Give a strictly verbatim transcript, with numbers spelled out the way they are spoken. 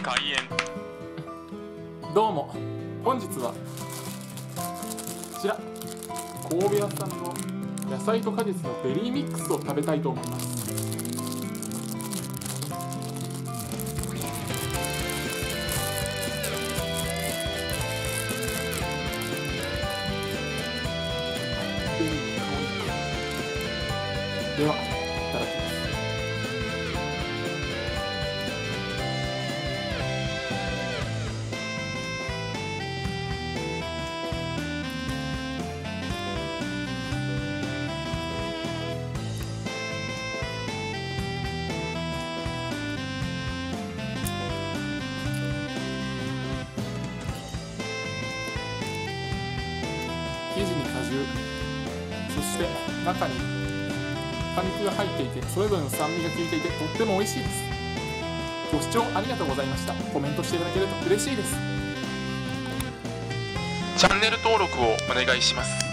開演。 どうも、本日はこちら神戸屋さんの野菜と果実のベリーミックスを食べたいと思います。ベリーの香り。では、いただきます。生地に果汁、そして中に果肉が入っていて、それぞれの酸味が効いていてとっても美味しいです。ご視聴ありがとうございました。コメントしていただけると嬉しいです。 チャンネル登録をお願いします。